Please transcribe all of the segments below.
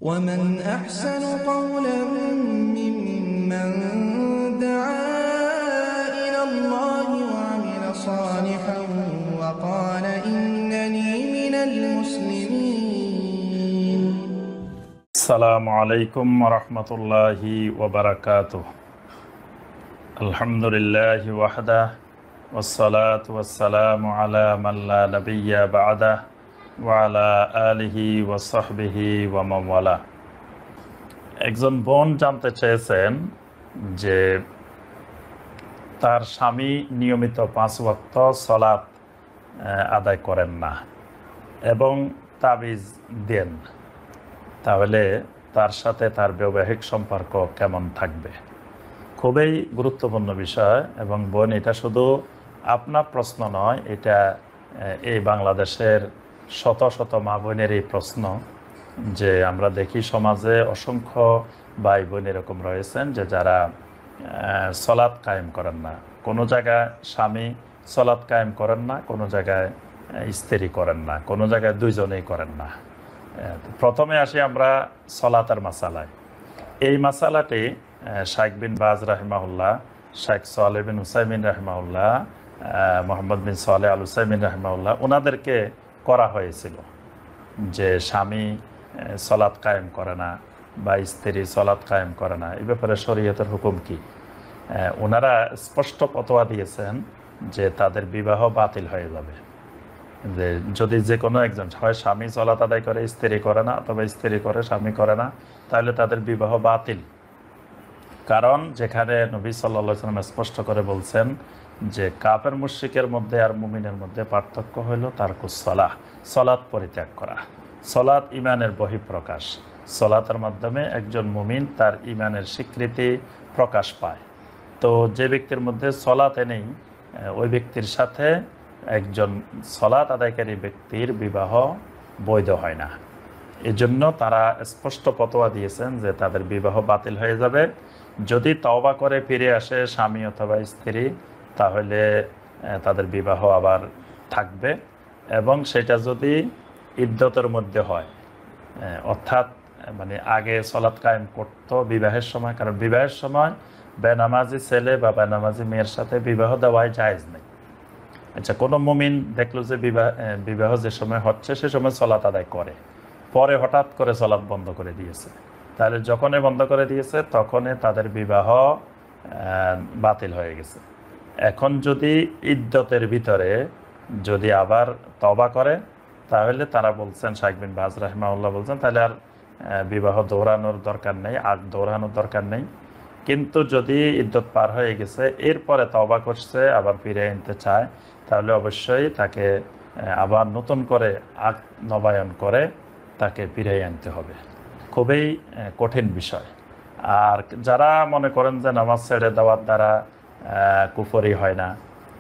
ومن أحسن قولا ممن دعا إلى الله وعمل صالحا وقال إنني من المسلمين. السلام عليكم ورحمة الله وبركاته. الحمد لله وحده والصلاة والسلام على من لا نبي بعده وعلى آله وصحبه ومن والاه. একজন বোন জানতে চেয়েছেন যে তার স্বামী নিয়মিত 5 ওয়াক্ত সালাত আদায় করেন না এবং তাবিজ দেন, তাহলে তার সাথে তার বৈবাহিক সম্পর্ক কেমন থাকবে? খুবই গুরুত্বপূর্ণ বিষয়। এবং বোন, এটা শুধু আপনার প্রশ্ন নয়, এটা এই বাংলাদেশের শত শত মা বোনের এই প্রশ্ন। যে আমরা দেখি সমাজে অসংখ্য ভাই বোন এরকম রয়েছেন যে যারা সলাৎ কায়েম করেন না। কোনো জায়গায় স্বামী সলাৎ কায়েম করেন না, কোনো জায়গায় স্ত্রী করেন না, কোনো জায়গায় দুইজনেই করেন না। প্রথমে আসি আমরা সলাতের মাসালায়। এই মাসালাটি শাইখ বিন বাজ রাহিমাহুল্লাহ, শাইখ সালেহ বিন উসাইমিন রাহিমাহুল্লাহ, মোহাম্মদ বিন সালেহ আল উসাইমিন রাহিমাহুল্লাহ ওনাদেরকে করা হয়েছিল যে স্বামী সলাৎ কায়েম করে না বা স্ত্রী সলাৎ কায়েম করে না, এই ব্যাপারে শরীয়তের হুকুম কি? ওনারা স্পষ্ট ফতোয়া দিয়েছেন যে তাদের বিবাহ বাতিল হয়ে যাবে। যে যদি যে কোনো একজন, হয় স্বামী সলাৎ আদায় করে স্ত্রী করে না, অথবা স্ত্রী করে স্বামী করে না, তাহলে তাদের বিবাহ বাতিল। কারণ যেখানে নবী সাল্লাল্লাহু আলাইহি ওয়াসাল্লাম স্পষ্ট করে বলছেন যে কাফের মুশরিকের মধ্যে আর মুমিনের মধ্যে পার্থক্য হলো তারকুস সালাহ, সলাৎ পরিত্যাগ করা। সলাৎ ইমানের বহিঃপ্রকাশ। সলাতের মাধ্যমে একজন মুমিন তার ইমানের স্বীকৃতি প্রকাশ পায়। তো যে ব্যক্তির মধ্যে সলাতে নেই, ওই ব্যক্তির সাথে একজন সলাৎ আদায়কারী ব্যক্তির বিবাহ বৈধ হয় না। এজন্য তারা স্পষ্ট ফতোয়া দিয়েছেন যে তাদের বিবাহ বাতিল হয়ে যাবে। যদি তওবা করে ফিরে আসে স্বামী অথবা স্ত্রী, তাহলে তাদের বিবাহ আবার থাকবে। এবং সেটা যদি ইদ্দতের মধ্যে হয়, অর্থাৎ মানে আগে সলাৎ কায়েম করতো বিবাহের সময়, কারণ বিবাহের সময় বেনামাজি ছেলে বা বেনামাজি মেয়ের সাথে বিবাহ দেওয়াই জায়েজ নেই। আচ্ছা, কোনো মুমিন দেখলো যে বিবাহ যে সময় হচ্ছে সে সময় সলাৎ আদায় করে, পরে হঠাৎ করে সলাৎ বন্ধ করে দিয়েছে, তাহলে যখনই বন্ধ করে দিয়েছে তখনই তাদের বিবাহ বাতিল হয়ে গেছে। এখন যদি ইদ্দতের ভিতরে যদি আবার তওবা করে, তাহলে তারা বলছেন, শাইখ বিন বাজ রাহিমাহুল্লাহ বলছেন, তাহলে আর বিবাহ দৌড়ানোর দরকার নেই, আগ দৌড়ানোর দরকার নেই। কিন্তু যদি ইদ্দত পার হয়ে গেছে, এরপরে তওবা করছে, আবার ফিরে আনতে চায়, তাহলে অবশ্যই তাকে আবার নতুন করে আগ নবায়ন করে তাকে ফিরে আনতে হবে। খুবই কঠিন বিষয়। আর যারা মনে করেন যে নামাজ ছেড়ে দেওয়ার দ্বারা কুফরি হয় না,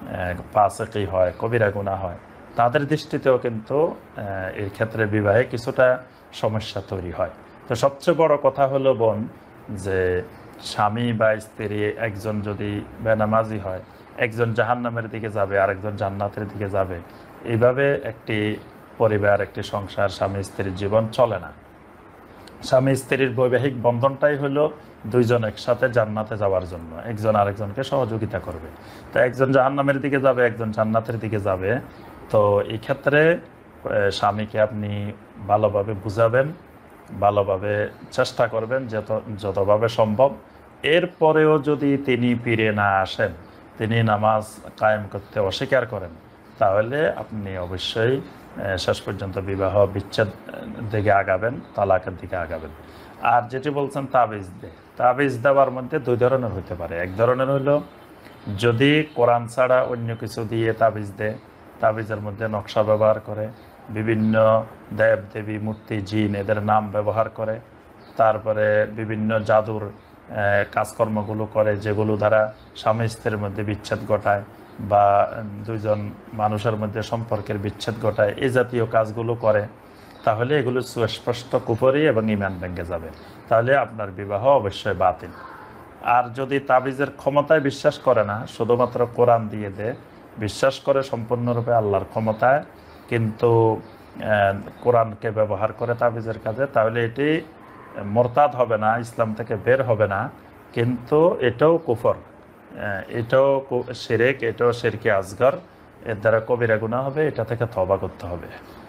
ফাসিকি হয়, কবিরা গুনাহ হয়, তাদের দৃষ্টিতেও কিন্তু এই ক্ষেত্রে বিবাহে কিছুটা সমস্যা তৈরি হয়। তো সবচেয়ে বড় কথা হলো বোন, যে স্বামী বা স্ত্রী একজন যদি বেনামাজি হয়, একজন জাহান্নামের দিকে যাবে, আরেকজন জান্নাতের দিকে যাবে। এইভাবে একটি পরিবার, একটি সংসার, স্বামী স্ত্রীর জীবন চলে না। স্বামী স্ত্রীর বৈবাহিক বন্ধনটাই হলো দুইজন একসাথে জান্নাতে যাওয়ার জন্য, একজন আরেকজনকে সহযোগিতা করবে। তো একজন জাহান্নামের দিকে যাবে, একজন জান্নাতের দিকে যাবে। তো এই ক্ষেত্রে স্বামীকে আপনি ভালোভাবে বুঝাবেন, ভালোভাবে চেষ্টা করবেন যতভাবে সম্ভব। এরপরেও যদি তিনি ফিরে না আসেন, তিনি নামাজ কায়েম করতে অস্বীকার করেন, তাহলে আপনি অবশ্যই শেষ পর্যন্ত বিবাহ বিচ্ছেদ দিকে আগাবেন, তালাকের দিকে আগাবেন। আর যেটি বলছেন তাবিজ দেওয়ার মধ্যে দুই ধরনের হতে পারে। এক ধরনের হলো যদি কোরআন ছাড়া অন্য কিছু দিয়ে তাবিজ দেয়, তাবিজের মধ্যে নকশা ব্যবহার করে, বিভিন্ন দেব দেবী মূর্তি জিন এদের নাম ব্যবহার করে, তারপরে বিভিন্ন জাদুর কাজকর্মগুলো করে, যেগুলো দ্বারা স্বামী স্ত্রীর মধ্যে বিচ্ছেদ ঘটায় বা দুইজন মানুষের মধ্যে সম্পর্কের বিচ্ছেদ ঘটায়, এই জাতীয় কাজগুলো করে, তাহলে এগুলো সুস্পষ্ট কুফরি এবং ঈমান ভেঙে যাবে। তাহলে আপনার বিবাহ অবশ্যই বাতিল। আর যদি তাবিজের ক্ষমতায় বিশ্বাস করে না, শুধুমাত্র কোরআন দিয়ে দেয়, বিশ্বাস করে সম্পূর্ণরূপে আল্লাহর ক্ষমতায়, কিন্তু কোরআনকে ব্যবহার করে তাবিজের কাজে, তাহলে এটি মোরতাদ হবে না, ইসলাম থেকে বের হবে না, কিন্তু এটাও কুফর, এটাও শিরক, এটাও শিরকে আসগর, এর দ্বারা কবিরা গুনাহ হবে, এটা থেকে তওবা করতে হবে।